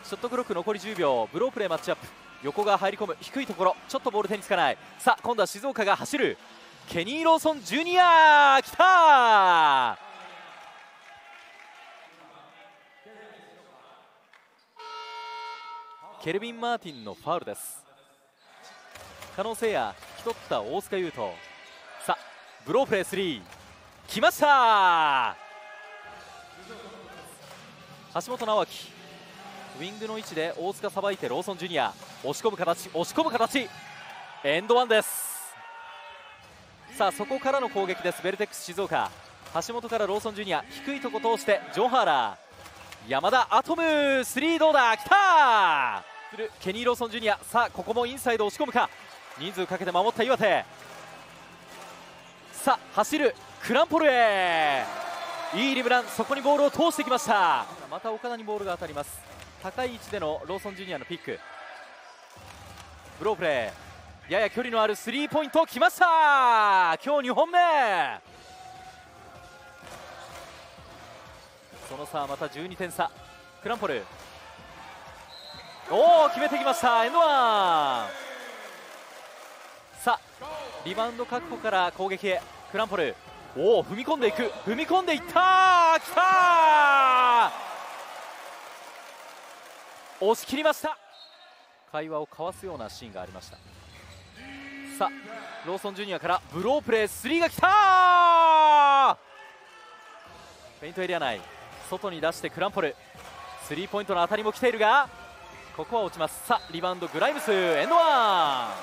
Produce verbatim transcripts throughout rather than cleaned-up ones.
ショットクロック残りじゅうびょう、ブロープレーマッチアップ。横が入り込む低いところ、ちょっとボール手につかない。さあ今度は静岡が走る。ケニー・ローソンジュニアきたー。ケルビン・マーティンのファウルです。可能性や引き取った大塚優斗。さあブロープレースリーきました。橋本直樹ウィングの位置で大塚さばいてローソンジュニア押し込む形、押し込む形、エンドワンです。さあそこからの攻撃です。ベルテックス静岡、橋本からローソンジュニア低いとこ通してジョン・ハーラー、山田アトムスリーどうだ、きたー。ケニー・ローソンジュニア、さあここもインサイド押し込むか、人数かけて守った岩手。さあ走るクランポルへ、いいリブラン、そこにボールを通してきました。また岡田にボールが当たります。高い位置でのローソンジュニアのピック、ブロープレー、やや距離のあるスリーポイントきました。今日にほんめ。その差はまたじゅうにてん差。クランポル、おお決めてきました。エンドワン。さあリバウンド確保から攻撃へ。クランポル、おお踏み込んでいく、踏み込んでいったー、きたー。押し切りました。会話を交わすようなシーンがありました。さあローソンジュニアからブロープレースリーがきたー。ペイントエリア内、外に出してクランポル、スリーポイントの当たりも来ているがここは落ちます。さあリバウンドグライムス、エンドワン。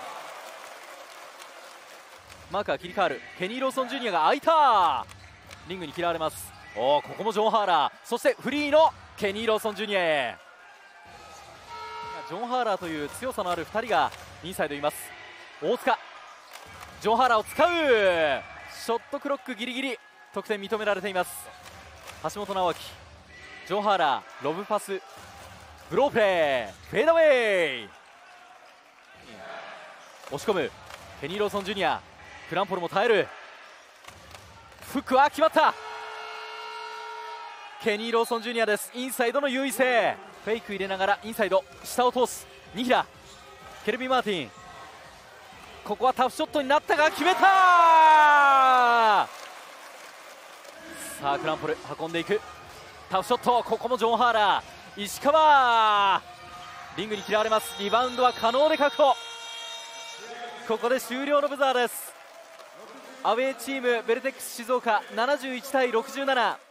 マーカー切り替わる。ケニー・ローソンジュニアが空いた、リングに嫌われます。おおここもジョン・ハーラー、そしてフリーのケニー・ローソンジュニアへ。ジョン・ハーラーという強さのあるふたりがインサイドいます。大塚、ジョン・ハーラーを使う、ショットクロックギリギリ、得点認められています。橋本直樹、ジョン・ハーラーロブパス、ブロープレー、フェードアウェイ、押し込むケニー・ローソンジュニア、クランポルも耐える。フックは決まった。ケニー・ローソンジュニアです。インサイドの優位性、フェイク入れながらインサイド下を通す。ニヒラ、ケルビン・マーティン、ここはタフショットになったが決めた。さあクランポル運んでいく、タフショット、ここもジョン・ハーラー、石川リングに嫌われます。リバウンドは可能で確保。ここで終了のブザーです。アウェーチームベルテックス静岡ななじゅういちたいろくじゅうなな。